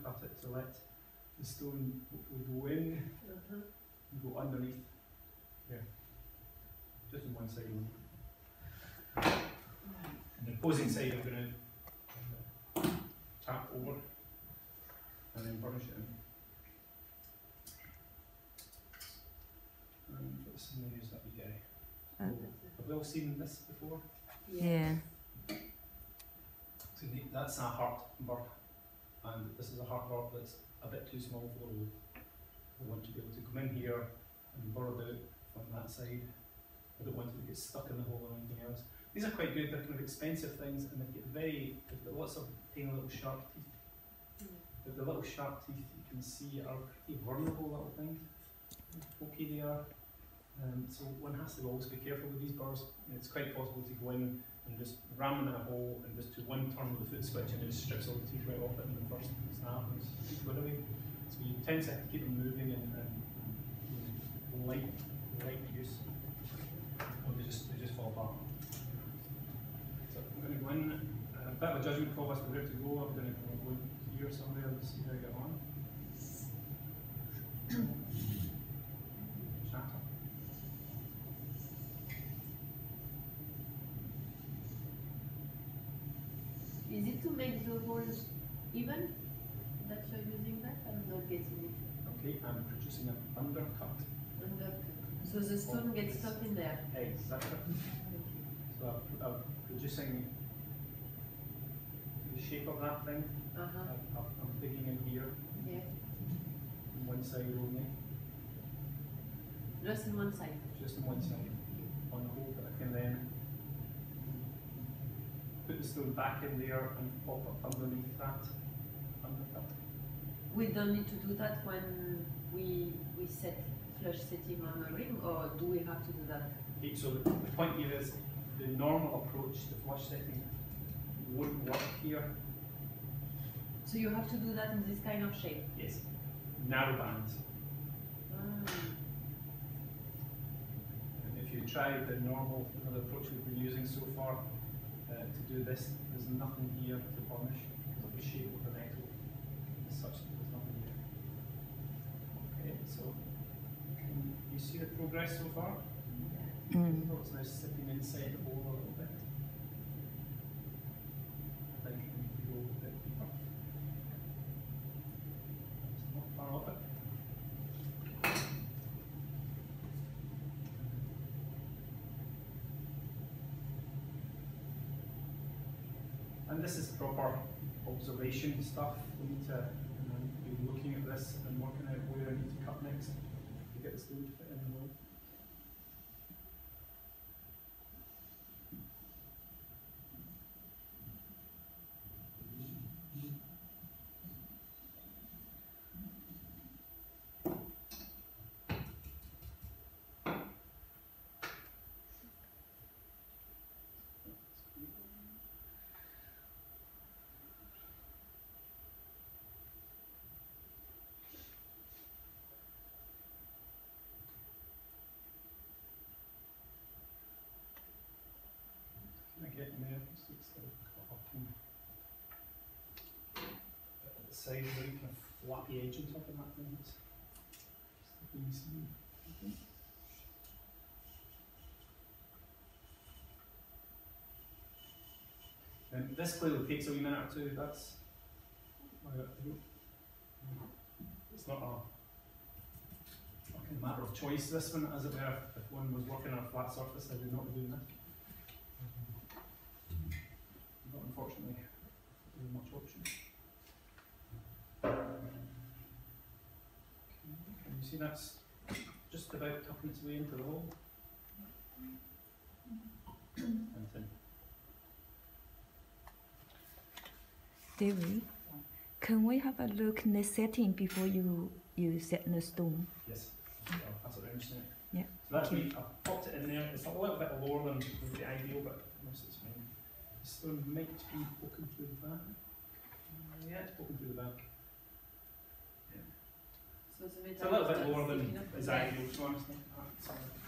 undercut it to let the stone hopefully go in and go underneath there, just on one side only. And the opposing side I'm going to tap over and then burnish it in. And put some layers that we get. Have we all seen this before? Yeah. So that's a heart burr, and this is a heart burr that's a bit too small for the road. We want to be able to come in here and burr it out on that side. I don't want it to get stuck in the hole or anything else. These are quite good, they're kind of expensive things, and they've got lots of tiny little sharp teeth. But the little sharp teeth you can see are pretty vulnerable little things. Okay, they are. So one has to always be careful with these burrs. It's quite possible to go in and just ram them in a hole and just do one turn with the foot switch and it just strips all the teeth right off it in the first snap and keep it away. So you tend to have to keep them moving and light use, or they just fall apart. So I'm going to go in, a bit of a judgment call as to where to go. I'm going to go here somewhere and see how I get on. Is it to make the holes even that you're using that? I'm not getting it. Okay, I'm producing an undercut. Undercut. So the stone gets stuck in there. Exactly. So I'm producing the shape of that thing. I'm digging in here. Yeah. On one side only. Just on one side. Just on one side. On the hole, but I can then put the stone back in there and pop up underneath that undercut. We don't need to do that when we set flush setting on a ring, or do we have to do that? Okay, so the point here is the normal approach to flush setting wouldn't work here. So you have to do that in this kind of shape? Yes. Narrow bands. And if you try the normal the approach we've been using so far to do this, there's nothing here to burnish because of the shape of the metal as such. There's nothing here. Okay, so can you see the progress so far? So it's now sitting inside the hole a little bit. I think we need to go a bit deeper. It's not far off it. And this is proper observation stuff. We need to be looking at this and working out where I need to cut next to get the stone to fit in the hole. Get in there, just it's up and at the side where you kind of flappy edge on top of that thing. It's just easy. This clearly takes a wee minute or two. That's it's not a matter of choice. This one, as it were, if one was working on a flat surface, I would not be doing this. But unfortunately, there's much option. Can you see that's just about tucking its way into the hole? And in. David, can we have a look in the setting before you set the stone? Yes, I'll pass it around just a minute. Yeah. So that's me. I've popped it in there. It's a little bit lower than would be ideal, but most of it's fine. The stone might be poking through the back. Yeah, it's poking through the back. Yeah. So It's a little bit lower than is ideal, so honestly.